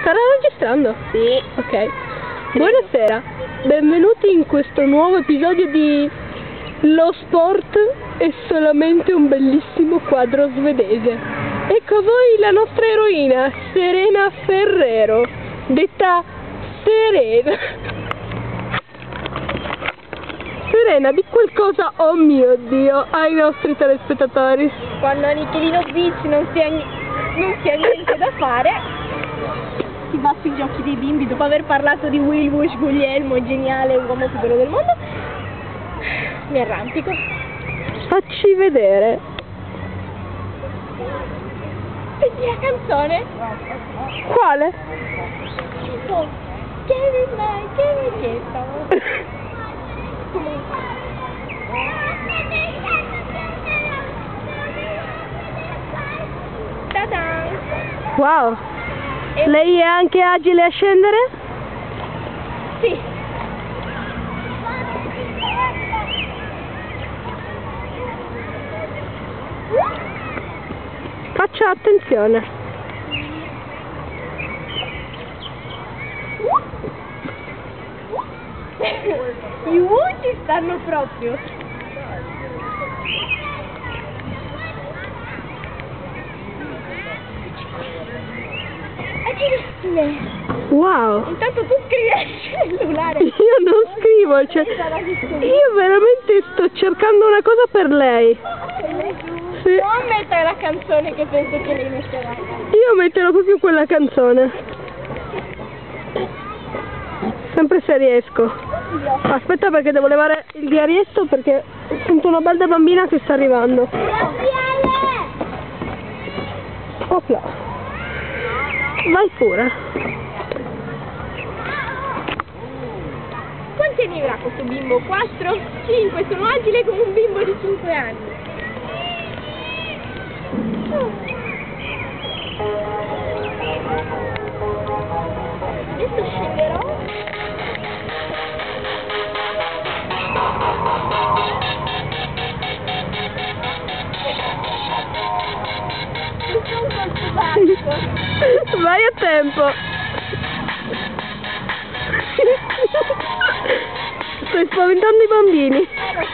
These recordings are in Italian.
Starà registrando? Sì. Ok. Buonasera, benvenuti in questo nuovo episodio di Lo sport è solamente un bellissimo quadro svedese. Ecco a voi la nostra eroina, Serena Ferrero, detta Serena. Serena, di qualcosa, oh mio Dio, ai nostri telespettatori. Quando a Nichelino Beach non si ha niente da fare, si va sui giochi dei bimbi dopo aver parlato di Wilbush, Guglielmo, geniale, uomo più bello del mondo. Mi arrampico. Facci vedere. Senti la canzone? Quale? Tipo, che stavo. Ta-da! Wow. Lei è anche agile a scendere? Sì. Faccia attenzione. I ci stanno proprio. Agilissime. Wow. Intanto tu scrivi al cellulare. Io non scrivo, cioè, io veramente sto cercando una cosa per lei. Sì. Non mettere la canzone che penso che lei metterà. Io metterò proprio quella canzone. Sempre se riesco. Aspetta perché devo levare il diarietto perché sento una bella bambina che sta arrivando. Opla. Vai pure. Quanti anni avrà questo bimbo? 4? 5? Sono agile come un bimbo di 5 anni. Adesso scenderò. Vai a tempo. Stai spaventando i bambini.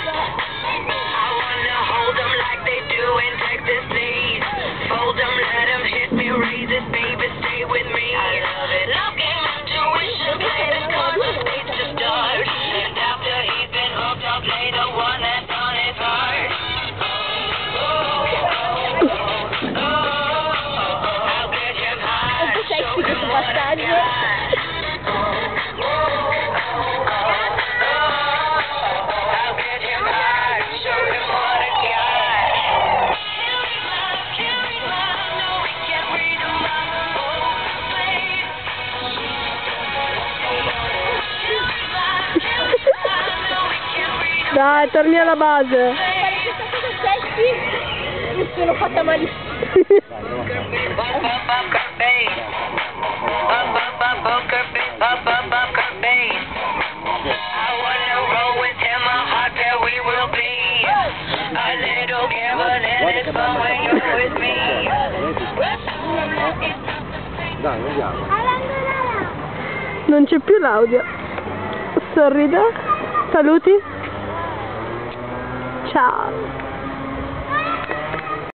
Dai, torni alla base. Mi sono fatta malissimo. Dai, andiamo. Non c'è più l'audio. Sorrida. Saluti. Ciao.